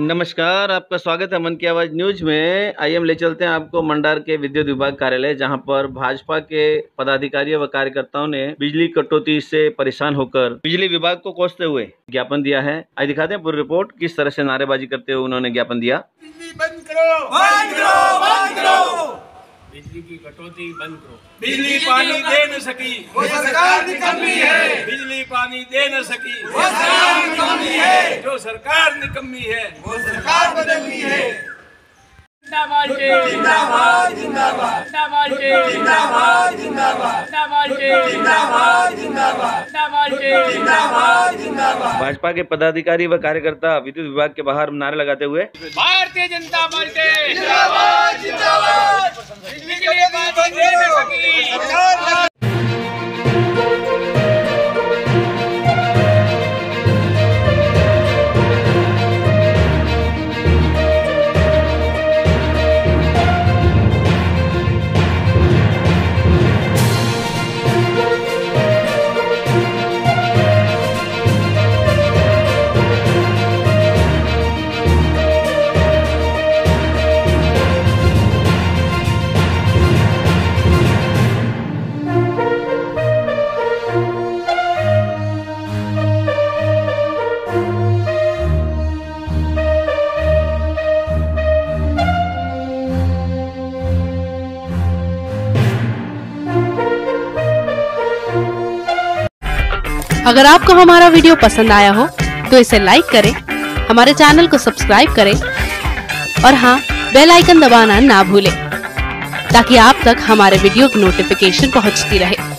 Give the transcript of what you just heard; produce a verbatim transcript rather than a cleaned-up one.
नमस्कार, आपका स्वागत है मन की आवाज़ न्यूज में। आइए हम ले चलते हैं आपको मंडार के विद्युत विभाग कार्यालय, जहां पर भाजपा के पदाधिकारियों व कार्यकर्ताओं ने बिजली कटौती से परेशान होकर बिजली विभाग को कोसते हुए ज्ञापन दिया है। आइए दिखाते हैं पूरी रिपोर्ट, किस तरह से नारेबाजी करते हुए उन्होंने ज्ञापन दिया। बिजली बंद करो, बंद करो, बंद करो, बिजली की कटौती बंद करो। बिजली पानी दे न सकी वो सरकार निकम्मी है, बिजली पानी दे न सकी वो सरकार निकम्मी है, जो सरकार निकम्मी है वो सरकार बदलनी है। जिंदाबाद जिंदाबाद जिंदाबाद जिंदाबाद जिंदाबाद जिंदाबाद जिंदाबाद जिंदाबाद जिंदाबाद जिंदाबाद। भाजपा के पदाधिकारी व कार्यकर्ता विद्युत विभाग के बाहर नारे लगाते हुए भारतीय जनता पार्टी जिंदाबाद जिंदाबाद। बिजली के पानी दे न सकी सरकार अगर आपको हमारा वीडियो पसंद आया हो तो इसे लाइक करें, हमारे चैनल को सब्सक्राइब करें और हाँ, बेल आइकन दबाना ना भूलें ताकि आप तक हमारे वीडियो की नोटिफिकेशन पहुंचती रहे।